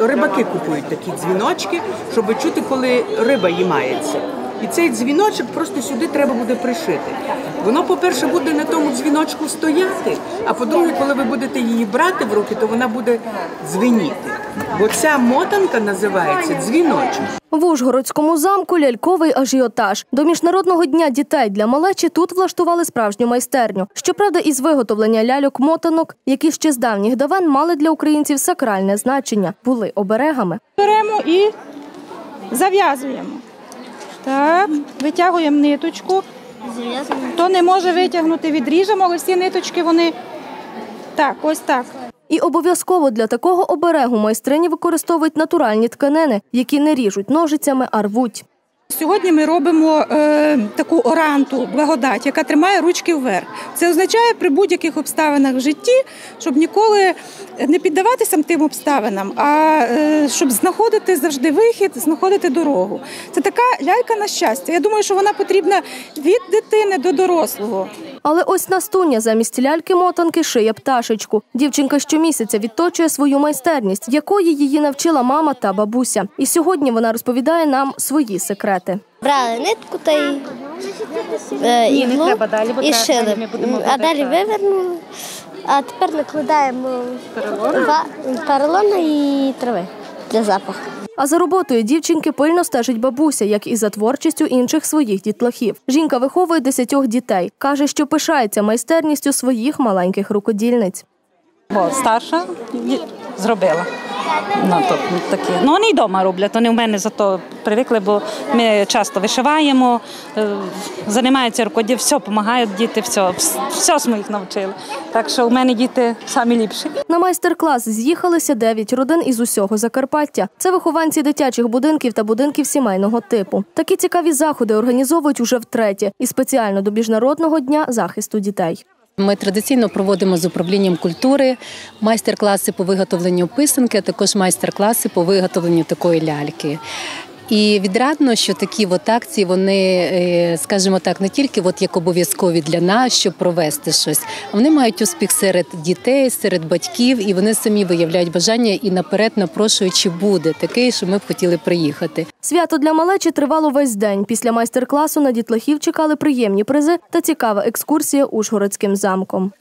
рибаки купують такі дзвіночки, щоб чути, коли риба їмається. І цей дзвіночок просто сюди треба буде пришити. Воно, по-перше, буде на тому дзвіночку стояти, а по-друге, коли ви будете її брати в руки, то вона буде дзвеніти. Бо ця мотанка називається дзвіночок. В Ужгородському замку ляльковий ажіотаж. До Міжнародного дня дітей для малечі тут влаштували справжню майстерню. Щоправда, із виготовлення ляльок-мотанок, які ще з давніх давен мали для українців сакральне значення, були оберегами. Беремо і зав'язуємо. Так, витягуємо ниточку. Хто не може витягнути, відріжемо, але всі ниточки вони так, ось так. І обов'язково для такого оберегу майстрині використовують натуральні тканини, які не ріжуть ножицями, а рвуть. Сьогодні ми робимо таку оранту, благодать, яка тримає ручки вверх. Це означає при будь-яких обставинах в житті, щоб ніколи не піддаватися тим обставинам, а щоб знаходити завжди вихід, знаходити дорогу. Це така лялька на щастя. Я думаю, що вона потрібна від дитини до дорослого. Але ось Настуня замість ляльки-мотанки шиє пташечку. Дівчинка щомісяця відточує свою майстерність, якої її навчила мама та бабуся. І сьогодні вона розповідає нам свої секрети. Брали нитку та іглу і шили, а далі вивернули, а тепер накладаємо поролону і трави для запаху. А за роботою дівчинки пильно стежить бабуся, як і за творчістю інших своїх дітлахів. Жінка виховує 10 дітей. Каже, що пишається майстерністю своїх маленьких рукодільниць. Старша зробила. Вони й вдома роблять, вони в мене зато привикли, бо ми часто вишиваємо, займаються рукоділлям, все, допомагають діти, все ми їх навчили. Так що в мене діти самі ліпші. На майстер-клас з'їхалися 9 родин із усього Закарпаття. Це вихованці дитячих будинків та будинків сімейного типу. Такі цікаві заходи організовують уже втретє і спеціально до Міжнародного дня захисту дітей. Ми традиційно проводимо з управлінням культури майстер-класи по виготовленню писанки, а також майстер-класи по виготовленню такої ляльки. І відрадно, що такі акції, вони, скажімо так, не тільки як обов'язкові для нас, щоб провести щось, а вони мають успіх серед дітей, серед батьків, і вони самі виявляють бажання і наперед напрошують, чи буде таке, що ми б хотіли приїхати. Свято для малечі тривало весь день. Після майстер-класу на дітлахів чекали приємні призи та цікава екскурсія Ужгородським замком.